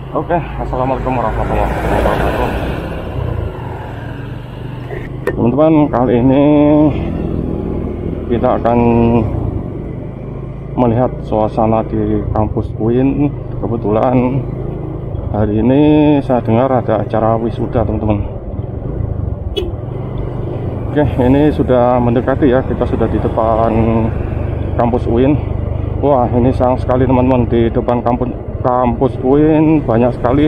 Oke, assalamualaikum warahmatullahi wabarakatuh. Teman-teman, kali ini kita akan melihat suasana di kampus UIN. Kebetulan hari ini saya dengar ada acara wisuda, teman-teman. Oke, ini sudah mendekati ya, kita sudah di depan kampus UIN. Wah, ini sayang sekali teman-teman, di depan kampus UIN banyak sekali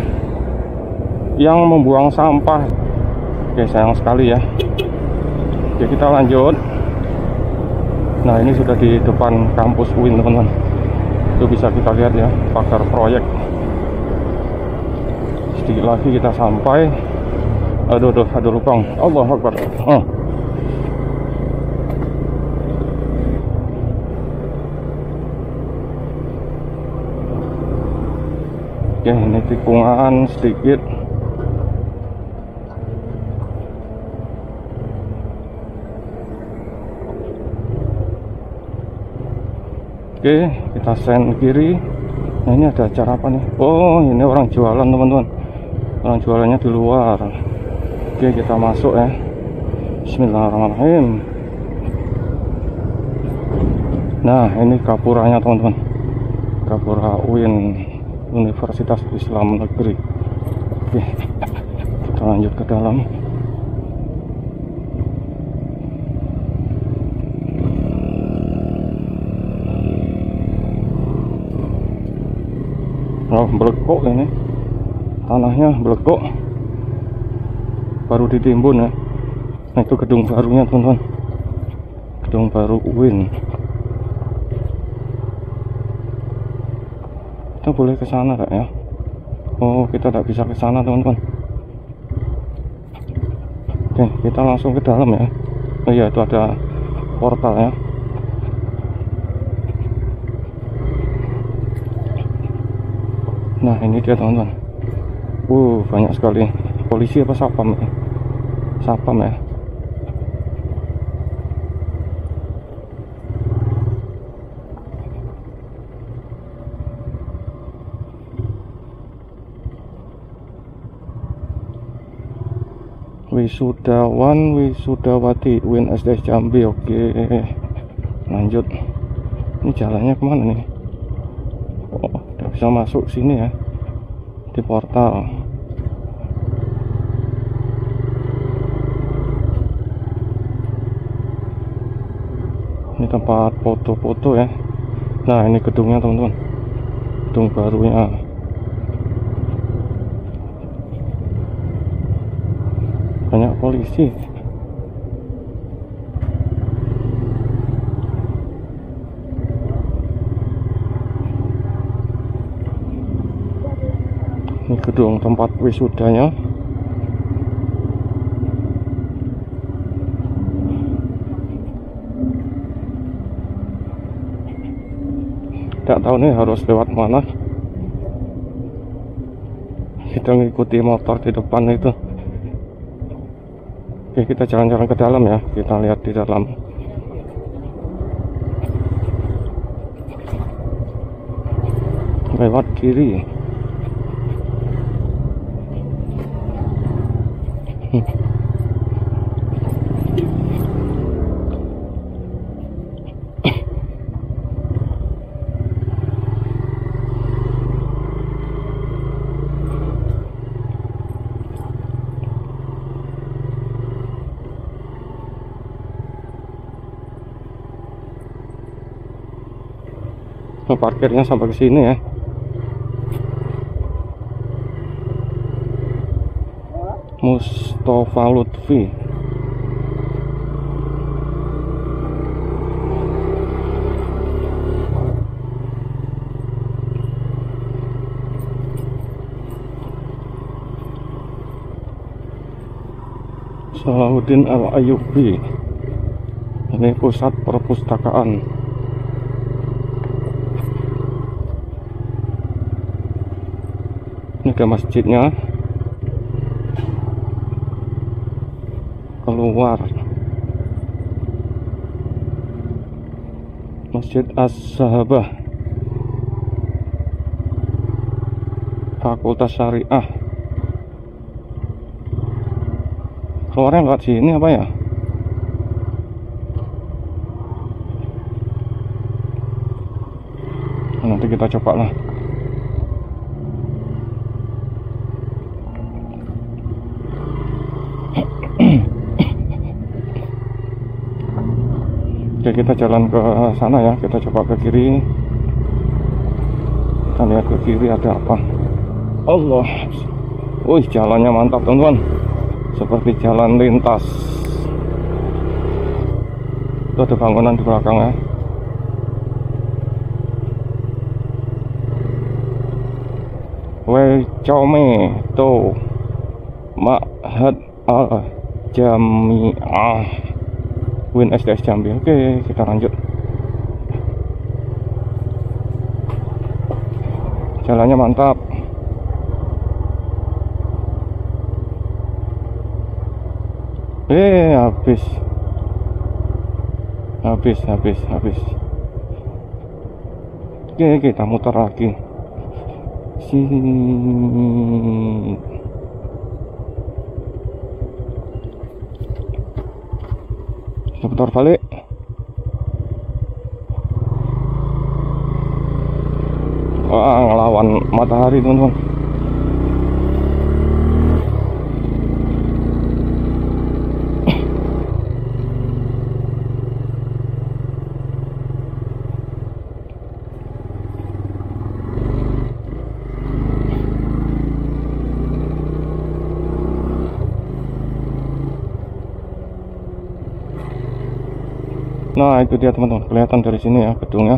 yang membuang sampah. Oke, sayang sekali ya. Oke, kita lanjut. Nah, ini sudah di depan kampus UIN, teman-teman. Itu bisa kita lihat ya, pagar proyek. Sedikit lagi kita sampai. Aduh, ada lubang. Allahu Akbar. Oke, ini tikungan sedikit. Oke, kita sen kiri. Nah, ini ada acara apa nih? Oh, ini orang jualan, teman-teman. Orang jualannya di luar. Oke, kita masuk ya. Bismillahirrahmanirrahim. Nah, ini gapuranya, teman-teman. Gapura UIN, Universitas Islam Negeri. Oke, kita lanjut ke dalam. Oh, belekok ini, tanahnya belekok, baru ditimbun ya. Nah, itu gedung barunya, teman-teman, gedung baru UIN. Kita boleh ke sana kak ya? Oh, kita tidak bisa ke sana, teman-teman. Oke, kita langsung ke dalam ya. Oh iya, itu ada portal ya. Nah, ini dia, teman-teman. Banyak sekali. Polisi apa sapam ya? Sapam ya. Wisudawan, wisudawati UIN SDS Jambi. Oke, lanjut. Ini jalannya kemana nih? Oh, udah bisa masuk sini ya, di portal. Ini tempat foto-foto ya. Nah, ini gedungnya, teman-teman, gedung barunya. Banyak polisi. Ini gedung tempat wisudanya. Tidak tahu nih harus lewat mana. Kita ngikuti motor di depan itu. Oke, kita jalan-jalan ke dalam ya. Kita lihat di dalam. Lewat kiri. Nah, parkirnya sampai ke sini ya. Mustafa Lutfi. Salahuddin Al-Ayyubi. Ini pusat perpustakaan. Ini ke masjidnya. Keluar Masjid As-Sahabah. Fakultas Syariah. Keluarnya lewat sini apa ya? Nanti kita coba lah. Oke, kita jalan ke sana ya. Kita coba ke kiri. Kita lihat ke kiri ada apa. Allah. Wih, jalannya mantap teman-teman. Seperti jalan lintas. Itu ada bangunan di belakang ya. Wei Chome To Ma'had Al Jami'ah Win SDS Jambi. Oke, kita lanjut. Jalannya mantap. Habis. Oke, kita muter lagi. Sini. Putar balik. Wah, ngelawan matahari teman-teman. Nah, itu dia teman-teman, kelihatan dari sini ya gedungnya.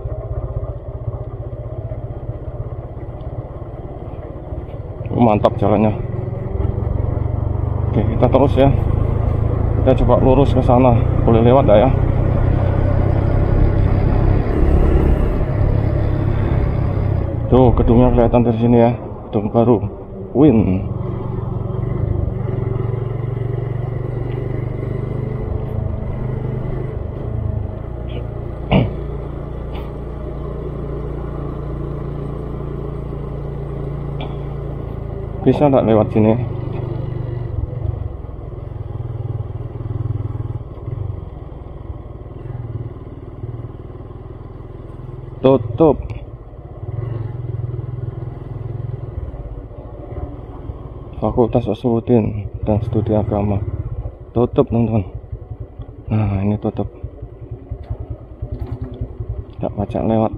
Mantap jalannya. Oke, kita terus ya. Kita coba lurus ke sana. Boleh lewat dah ya. Tuh, gedungnya kelihatan dari sini ya. Gedung baru Win. Bisa nggak lewat sini? Tutup. Fakultas Usuluddin dan Studi Agama. Tutup teman-teman. Nah, ini tutup. Tidak pajak lewat.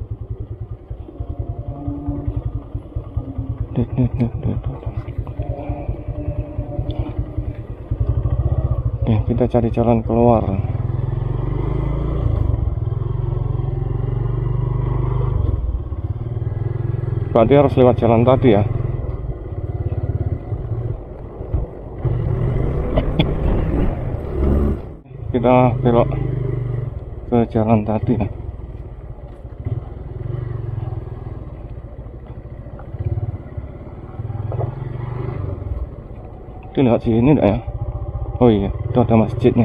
Oke, kita cari jalan keluar. Berarti harus lewat jalan tadi ya. Kita belok ke jalan tadi ya. Lewat sini enggak ya? Oh iya, itu ada masjidnya.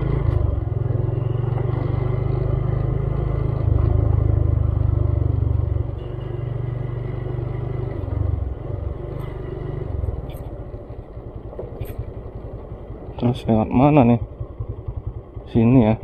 Terus lewat mana nih? Sini ya.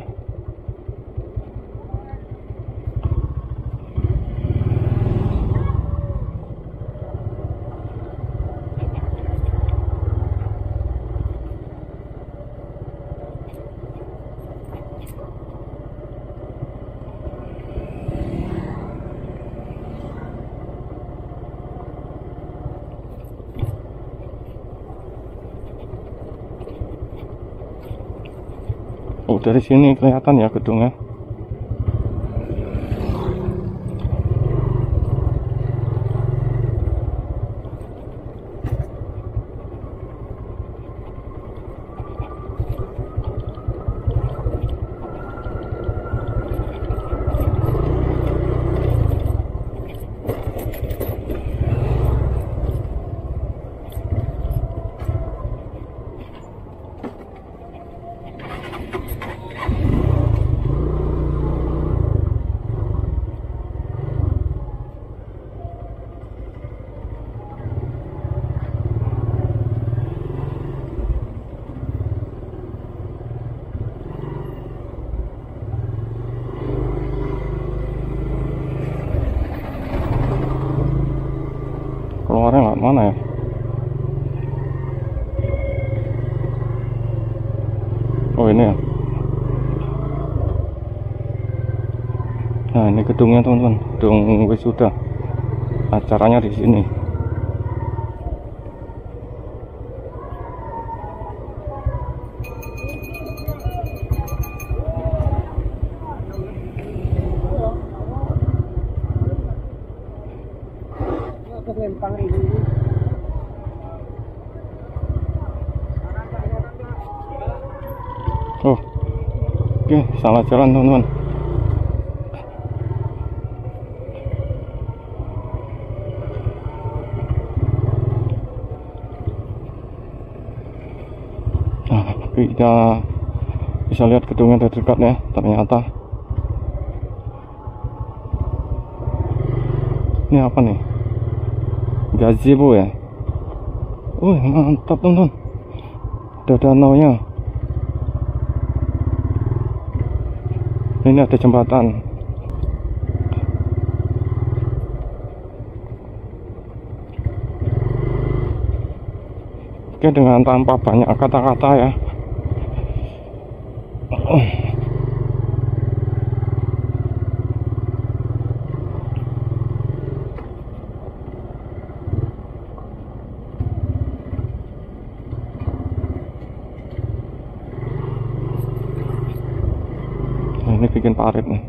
Oh, dari sini kelihatan ya gedungnya. keluarnya nggak mana ya? Oh ini ya. Nah ini gedungnya teman-teman, gedung wisuda. Acaranya di sini. Oh, oke, salah jalan teman-teman. Nah, kita bisa lihat gedungnya dari dekat ya, ternyata. Ini apa nih? Gazebo ya. Mantap teman-teman. Ada danaunya. Ini ada jembatan. Oke, dengan tanpa banyak kata-kata ya. Ini bikin parit nih.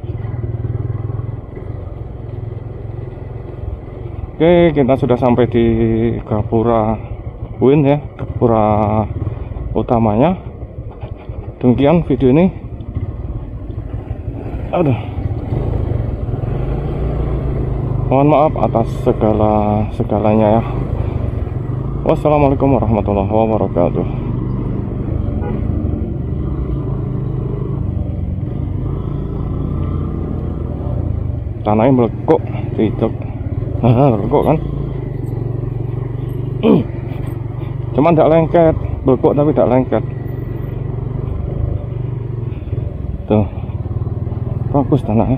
Oke, kita sudah sampai di Gapura Uin ya, Gapura utamanya. Demikian video ini. Aduh, mohon maaf atas segalanya ya. Wassalamualaikum warahmatullahi wabarakatuh. Tanahnya melekuk, tidak, melekuk kan? Cuman tidak lengket, melekuk tapi tidak lengket. Tuh, bagus tanahnya.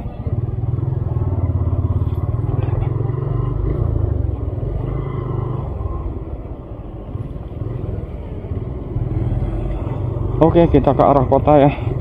Oke, kita ke arah kota ya.